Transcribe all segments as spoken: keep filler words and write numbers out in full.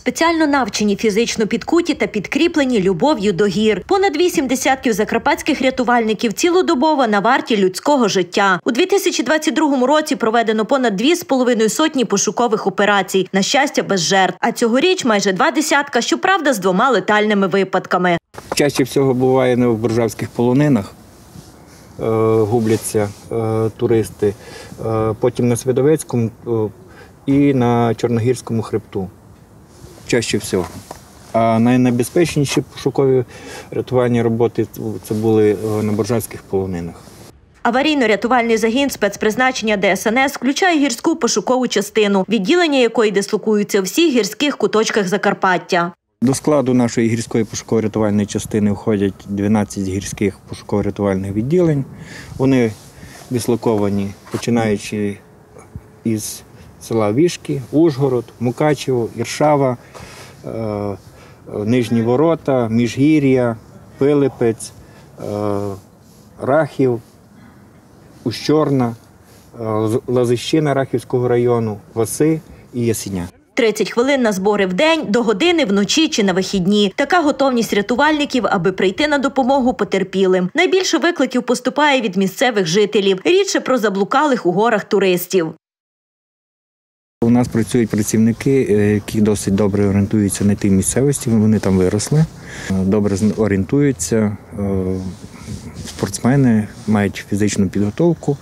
спеціально навчені, фізично підкуті та підкріплені любов'ю до гір. Понад вісім десятків закарпатських рятувальників цілодобово на варті людського життя. У дві тисячі двадцять другому році проведено понад дві з половиною сотні пошукових операцій, на щастя, без жертв. А цьогоріч майже два десятка, щоправда, з двома летальними випадками. Чаще всього буває на буржавських полонинах, е, губляться е, туристи, е, потім на Свидовецькому е, і на Чорногірському хребту. Чаще всього. А найнебезпечніші пошукові рятувальні роботи – це були на буржавських полонинах. Аварійно-рятувальний загін спецпризначення Де Ес Ен Ес включає гірську пошукову частину, відділення якої дислокуються у всіх гірських куточках Закарпаття. До складу нашої гірської пошуково-рятувальної частини входять дванадцять гірських пошуково-рятувальних відділень. Вони дислоковані, починаючи із села Вішки, Ужгород, Мукачево, Іршава, е, Нижні Ворота, Міжгір'я, Пилипець, е, Рахів, Ущорна, е, Лазищина Рахівського району, Васи і Ясеня. тридцять хвилин на збори в день, до години вночі чи на вихідні. Така готовність рятувальників, аби прийти на допомогу потерпілим. Найбільше викликів поступає від місцевих жителів, рідше про заблукалих у горах туристів. У нас працюють працівники, які досить добре орієнтуються на тій місцевості, вони там виросли, добре орієнтуються, спортсмени мають фізичну підготовку.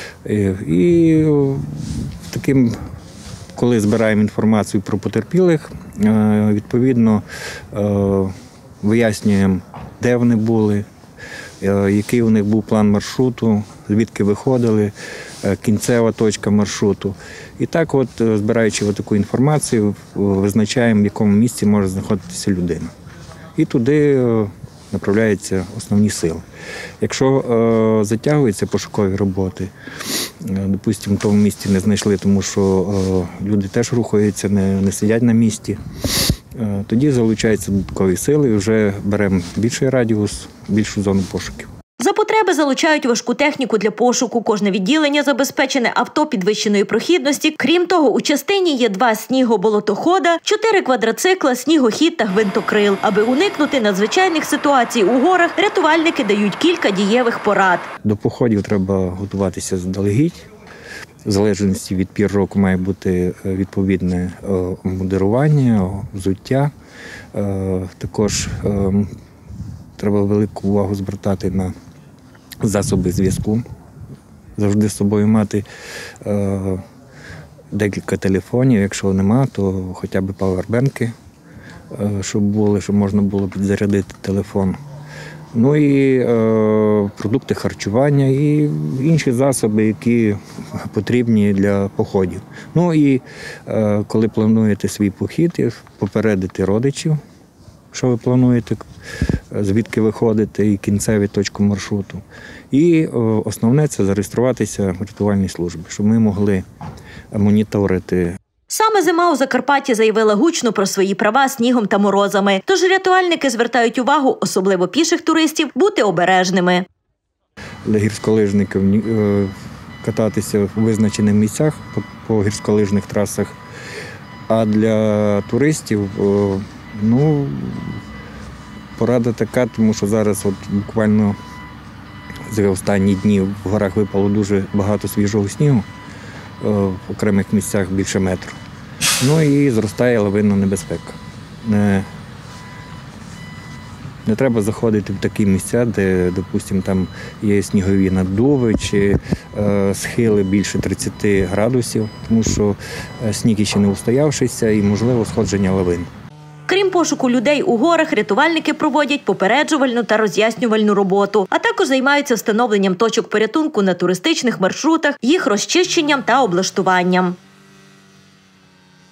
І таким, коли збираємо інформацію про потерпілих, відповідно вияснюємо, де вони були, який у них був план маршруту, звідки виходили, кінцева точка маршруту. І так от, збираючи таку інформацію, визначаємо, в якому місці може знаходитися людина. І туди направляються основні сили. Якщо е, затягуються пошукові роботи, е, допустимо, в тому місці не знайшли, тому що е, люди теж рухаються, не, не сидять на місці, е, тоді залучаються додаткові сили і вже беремо більший радіус, більшу зону пошуків. За потреби залучають важку техніку для пошуку. Кожне відділення забезпечене авто підвищеної прохідності. Крім того, у частині є два снігоболотохода, чотири квадроцикла, снігохід та гвинтокрил. Аби уникнути надзвичайних ситуацій у горах, рятувальники дають кілька дієвих порад. До походів треба готуватися заздалегідь. В залежності від пір року має бути відповідне мундирування, взуття. Також треба велику увагу звертати на засоби зв'язку. Завжди з собою мати е, декілька телефонів. Якщо нема, то хоча б павербенки, е, щоб були, щоб можна було підзарядити телефон. Ну і е, продукти харчування і інші засоби, які потрібні для походів. Ну і е, коли плануєте свій похід, попередити родичів, що ви плануєте, звідки виходите і кінцеві точку маршруту. І основне – це зареєструватися в рятувальній службі, щоб ми могли моніторити. Саме зима у Закарпатті заявила гучно про свої права снігом та морозами. Тож рятувальники звертають увагу, особливо піших туристів, бути обережними. Для гірськолижників кататися в визначених місцях по гірськолижних трасах, а для туристів ну, порада така, тому що зараз от буквально за останні дні в горах випало дуже багато свіжого снігу, в окремих місцях більше метру. Ну і зростає лавинна небезпека. Не, не треба заходити в такі місця, де, допустимо, там є снігові наддуви чи е, схили більше тридцяти градусів, тому що сніг ще не устоявшийся і, можливо, сходження лавин. Крім пошуку людей у горах, рятувальники проводять попереджувальну та роз'яснювальну роботу, а також займаються встановленням точок порятунку на туристичних маршрутах, їх розчищенням та облаштуванням.